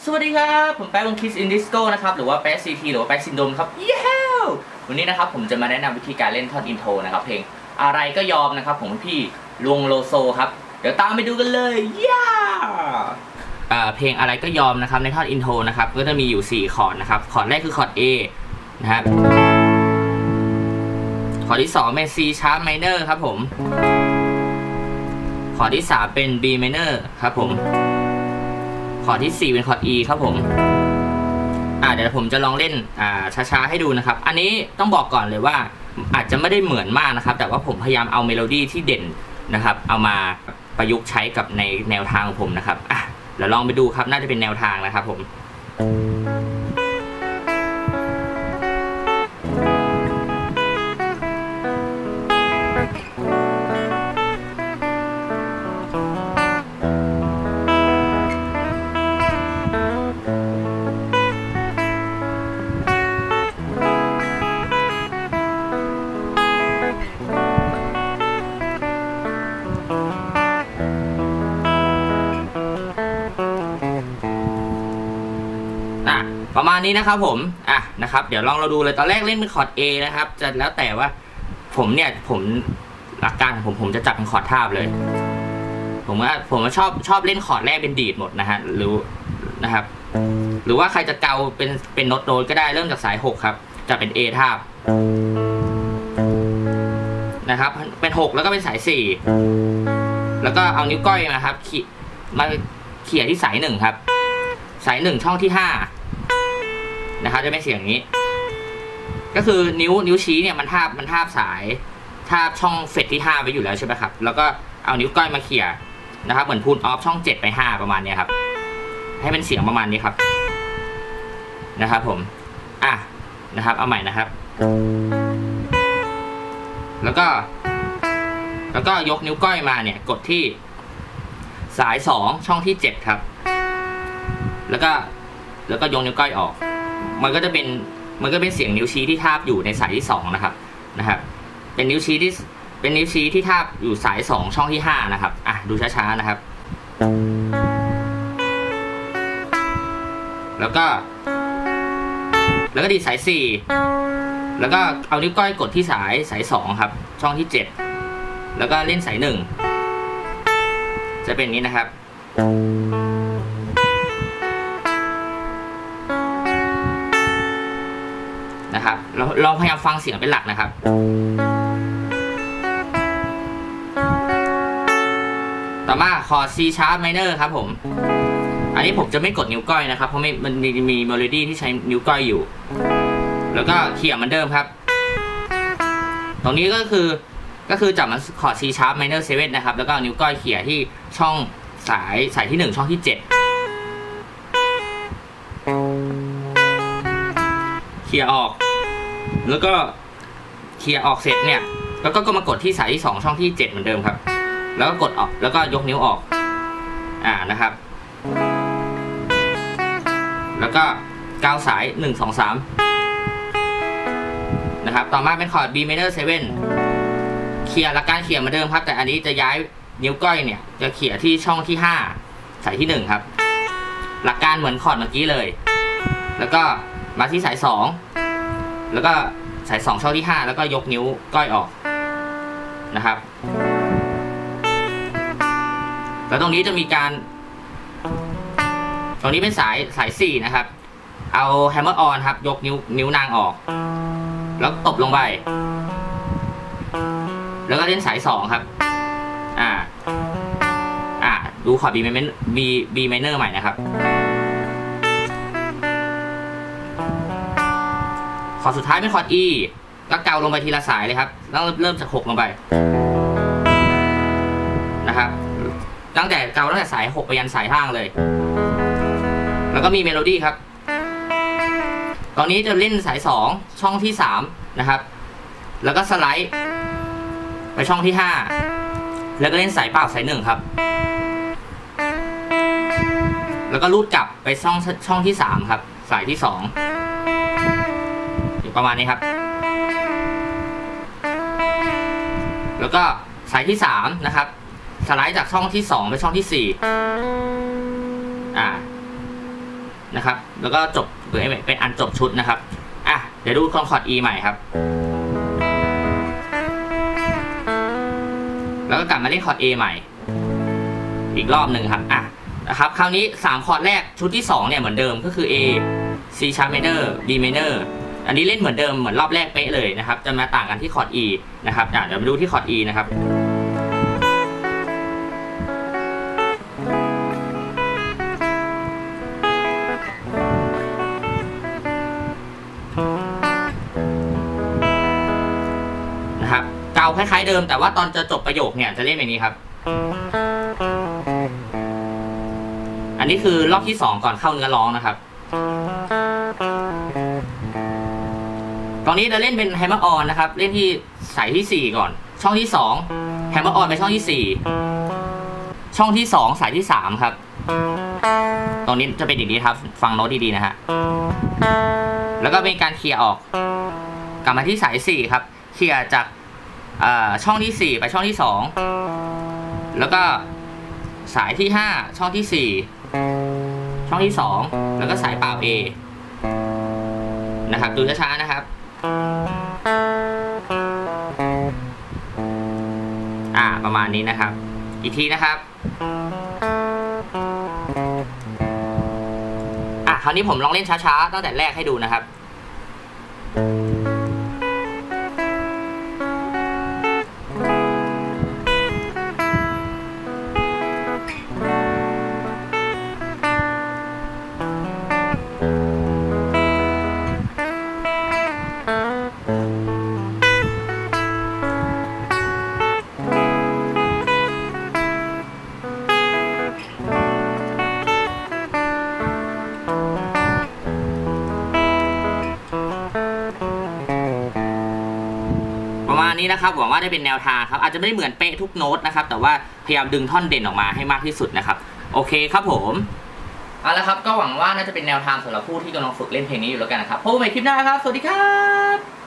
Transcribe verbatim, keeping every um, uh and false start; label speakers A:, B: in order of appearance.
A: สวัสดีครับผมแป๊ะวงคิสอินดิสโก้นะครับหรือว่าแป๊ะซีทีหรือว่าแป๊ะซินโดมครับเย้วันนี้นะครับผมจะมาแนะนำวิธีการเล่นท่อนอินโทรนะครับเพลงอะไรก็ยอมนะครับของพี่ลวงโลโซครับเดี๋ยวตามไปดูกันเลยย้าเพลงอะไรก็ยอมนะครับในท่อนอินโทรนะครับก็จะมีอยู่สี่คอร์ดนะครับคอร์ดแรกคือคอร์ด A นะครับคอร์ดที่สองเป็น C sharp minor ครับผมคอร์ดที่สามเป็น B minor ครับผมคอร์ดที่สี่เป็นคอร์ด E ครับผมอ่าเดี๋ยวผมจะลองเล่นอ่าช้าๆให้ดูนะครับอันนี้ต้องบอกก่อนเลยว่าอาจจะไม่ได้เหมือนมากนะครับแต่ว่าผมพยายามเอาเมโลดี้ที่เด่นนะครับเอามาประยุกต์ใช้กับในแนวทางของผมนะครับอ่ะเดี๋ยวลองไปดูครับน่าจะเป็นแนวทางนะครับผมประมาณนี้นะครับผมอ่ะนะครับเดี๋ยวลองเราดูเลยตอนแรกเล่นเป็นคอร์ด A นะครับจะแล้วแต่ว่าผมเนี่ยผมหลักการของผมผมจะจับเป็นคอร์ดทาบเลยผมว่าผมชอบชอบเล่นคอร์ดแรกเป็นดีดหมดนะฮะหรือนะครับหรือว่าใครจะเกาเป็นเป็นโน้ตโน้ตก็ได้เริ่มจากสายหกครับจะเป็น A ทาบนะครับเป็นหกแล้วก็เป็นสายสี่แล้วก็เอานิ้วก้อยมาครับขีดมาเขี่ยที่สายหนึ่งครับสายหนึ่งช่องที่ห้านะครับจะเป็นเสียงอย่างนี้ก็คือนิ้วนิ้วชี้เนี่ยมันทาบมันทาบสายทาบช่องเฟดที่ห้าไปอยู่แล้วใช่ไหมครับแล้วก็เอานิ้วก้อยมาเขี่ยนะครับเหมือนพูลออฟช่องเจ็ดไปห้าประมาณนี้ครับให้เป็นเสียงประมาณนี้ครับนะครับผมอ่ะนะครับเอาใหม่นะครับแล้วก็แล้วก็ยกนิ้วก้อยมาเนี่ยกดที่สายสองช่องที่เจ็ดครับแล้วก็แล้วก็ยกนิ้วก้อยออกมันก็จะเป็นมันก็เป็นเสียงนิ้วชี้ที่ทาบอยู่ในสายที่สองนะครับนะครับเป็นนิ้วชี้ที่เป็นนิ้วชี้ที่ทาบอยู่สายสองช่องที่ห้านะครับอ่ะดูช้าๆนะครับแล้วก็แล้วก็ดีสายสี่แล้วก็เอานิ้วก้อยกดที่สายสายสองครับช่องที่เจ็ดแล้วก็เล่นสายหนึ่งจะเป็นนี้นะครับนะครับเราลองพยายามฟังเสียงเป็นหลักนะครับต่อมาคอร์ด C sharp minor ครับผมอันนี้ผมจะไม่กดนิ้วก้อยนะครับเพราะไม่มันมีมีเมโลดี้ที่ใช้นิ้วก้อยอยู่แล้วก็เขี่ยเหมือนเดิมครับตรงนี้ก็คือก็คือจับมันคอร์ด C sharp minor เซเว่นนะครับแล้วก็นิ้วก้อยเขี่ยที่ช่องสายสายที่หนึ่งช่องที่เจ็ดเขี่ยออกแล้วก็เคลียร์ออกเสร็จเนี่ยแล้วก็ก็มากดที่สายที่สองช่องที่เจ็ดเหมือนเดิมครับแล้วก็กดออกแล้วก็ยกนิ้วออกอ่านะครับแล้วก็กาวสายหนึ่ง สอง สามนะครับต่อมาเป็นคอร์ด B minor เซเว่นเคลียร์หลักการเคลียร์เหมือนเดิมครับแต่อันนี้จะย้ายนิ้วก้อยเนี่ยจะเคลียร์ที่ช่องที่ห้าสายที่หนึ่งครับหลักการเหมือนคอร์ดเมื่อกี้เลยแล้วก็มาที่สายสองแล้วก็สายสองช่องที่ห้าแล้วก็ยกนิ้วก้อยออกนะครับแล้วตรงนี้จะมีการตรงนี้เป็นสายสายสี่นะครับเอาแฮมเมอร์ออนครับยกนิ้วนิ้วนางออกแล้วตบลงไปแล้วก็เล่นสายสองครับอ่าอ่าดูคอร์ด B minor B B minor ใหม่นะครับคอร์ดสุดท้ายเป็นคอร์ด E ก็เกาลงไปทีละสายเลยครับแล้วเริ่มจากหกลงไปนะครับตั้งแต่เกาตั้งแต่สายหกไปยันสายห้างเลยแล้วก็มีเมโลดี้ครับตอนนี้จะเล่นสายสองช่องที่สามนะครับแล้วก็สไลด์ไปช่องที่ห้าแล้วก็เล่นสายเปล่าสายหนึ่งครับแล้วก็ลูดกลับไปช่องช่องที่สามครับสายที่สองประมาณนี้ครับแล้วก็สายที่สามนะครับสไลด์จากช่องที่สองไปช่องที่สี่อ่านะครับแล้วก็จบเป็นอันจบชุดนะครับอ่ะเดี๋ยวดูคอร์ด E ใหม่ครับแล้วก็กลับมาเล่นคอร์ด A ใหม่อีกรอบหนึ่งครับอ่ะนะครับคราวนี้สามคอร์ดแรกชุดที่สองเนี่ยเหมือนเดิมก็คือ A C sharp minor B minor อันนี้เล่นเหมือนเดิมเหมือนรอบแรกเป๊ะเลยนะครับจะมาต่างกันที่คอร์ด E นะครับอ่ะเดี๋ยวมาดูที่คอร์ด E นะครับนะครับเกาคล้ายๆเดิมแต่ว่าตอนจะจบประโยคเนี่ยจะเล่นแบบนี้ครับอันนี้คือรอบที่สองก่อนเข้าเนื้อร้องนะครับตอนนี้จะเล่นเป็นแฮมเมอร์ออนนะครับเล่นที่สายที่สี่ก่อนช่องที่สองแฮมเมอร์ออนไปช่องที่สี่ช่องที่สองสายที่สามครับตรงนี้จะเป็นอย่างนี้ครับฟังโน้ตดีๆนะฮะแล้วก็เป็นการเคลียร์ออกกลับมาที่สายสี่ครับเคลียร์จากช่องที่สี่ไปช่องที่สองแล้วก็สายที่ห้าช่องที่สี่ช่องที่สองแล้วก็สายเปล่า A นะครับดูช้าๆนะครับอ่าประมาณนี้นะครับอีกทีนะครับอ่ะคราวนี้ผมลองเล่นช้าๆตั้งแต่แรกให้ดูนะครับประมาณนี้นะครับหวังว่าได้เป็นแนวทางครับอาจจะไม่ได้เหมือนเป๊ะทุกโน้ตนะครับแต่ว่าพยายามดึงท่อนเด่นออกมาให้มากที่สุดนะครับโอเคครับผมเอาละครับก็หวังว่าน่าจะเป็นแนวทางสำหรับผู้ที่กำลังฝึกเล่นเพลงนี้อยู่แล้วกันนะครับพบกันใหม่คลิปหน้าครับสวัสดีครับ